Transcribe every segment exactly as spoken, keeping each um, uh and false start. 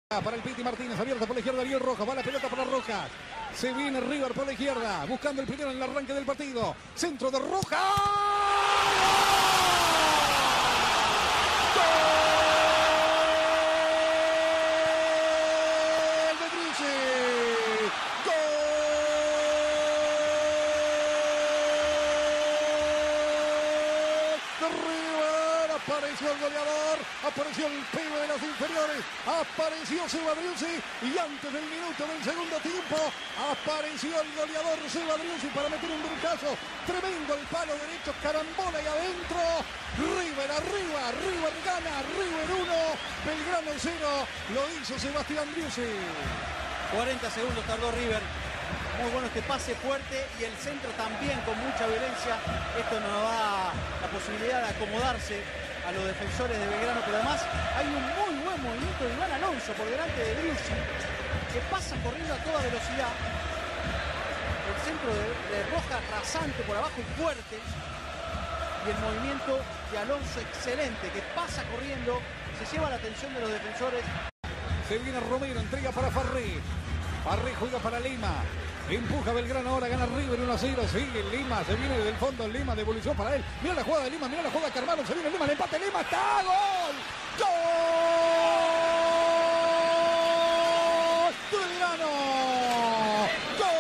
Para el Piti Martínez, abierta por la izquierda, Ariel Rojas, va la pelota para Rojas. Se viene River por la izquierda, buscando el primero en el arranque del partido. Centro de Rojas. ¡Gol de Driussi! ¡Gol de River! Apareció el goleador, apareció el pibe de las inferiores, apareció Seba Driussi y antes del minuto del segundo tiempo apareció el goleador Seba Driussi para meter un brincazo tremendo al palo derecho, carambola y adentro. River arriba, River gana, River uno, Belgrano cero, lo hizo Sebastián Driussi. cuarenta segundos tardó River. Muy bueno este pase fuerte y el centro también con mucha violencia. Esto nos da la posibilidad de acomodarse a los defensores de Belgrano, pero además hay un muy buen movimiento de Iván Alonso por delante de Driussi, que pasa corriendo a toda velocidad. El centro de, de Rojas rasante por abajo y fuerte. Y el movimiento de Alonso excelente, que pasa corriendo, se lleva la atención de los defensores. Se viene Romero, entrega para Farré. Farré juega para Lima. Empuja Belgrano, ahora gana River uno a cero. Sigue Lima, se viene desde el fondo Lima, devolución para él. Mira la jugada de Lima, mira la jugada de Carvalho. Se viene Lima, el empate Lima, está, gol. ¡Gol! ¡De Belgrano! ¡Gol!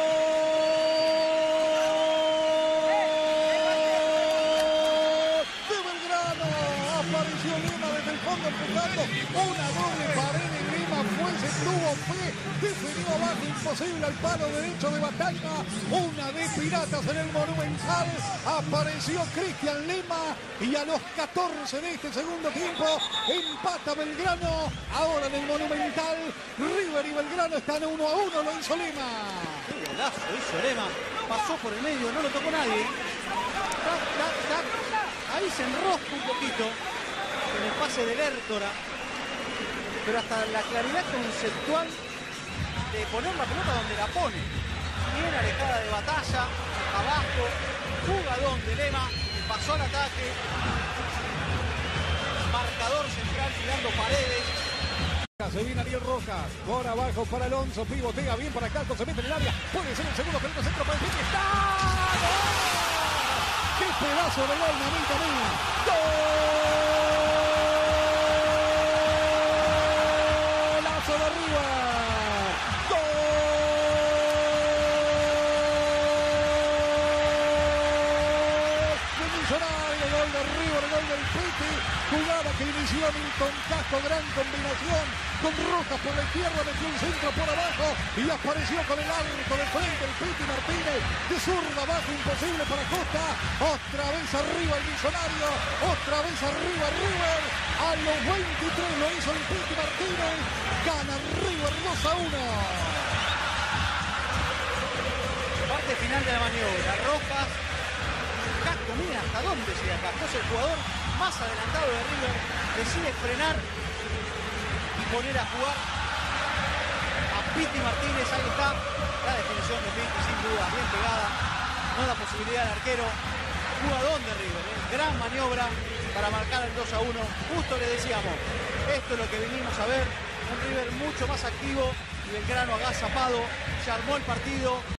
¡De Belgrano! Apareció Lima desde el fondo empujando. Una doble pared de Lima fue, se tuvo fe. Definió abajo, imposible al palo derecho de Batalla. Una de Piratas en el Monumental. Apareció Cristian Lima y a los catorce de este segundo tiempo empata Belgrano. Ahora en el Monumental, River y Belgrano están uno a uno, lo hizo Lima. ¡Qué golazo hizo Lima! Pasó por el medio, no lo tocó nadie. Tac, tac, tac. Ahí se enrosca un poquito en el pase del Hértora. Pero hasta la claridad conceptual de poner la pelota donde la pone. Bien alejada de Batalla, abajo, jugadón de Lema, pasó al ataque. Marcador central tirando paredes. Se viene Ariel Rojas, por abajo para Alonso, pivotea bien para Calco, se mete en el área, puede ser el segundo, pelota centro para el Piti, ¡está! ¡Gol! ¡Qué pedazo de gol, mamita mía! ¡Golazo de River! ¡Gol de Millonario! Gol de River, gol del Piti, jugada que inició Milton Casco, gran combinación con Rojas por la izquierda, metió un centro por abajo y apareció con el arco de frente el Piti Martínez, de zurda abajo, imposible para Costa, otra vez arriba el Millonario, otra vez arriba River, a los veintitrés lo hizo el Piti Martínez, gana River dos a uno. Parte final de la maniobra, Rojas, Casco, mira hasta dónde llega Casco, es el jugador más adelantado de River, decide frenar y poner a jugar a Piti Martínez. Ahí está la definición de Piti, sin duda, bien pegada, no da posibilidad al arquero. Jugadón de River, ¿eh? Gran maniobra para marcar el dos a uno. Justo le decíamos, esto es lo que vinimos a ver, un River mucho más activo y Belgrano agazapado, se armó el partido.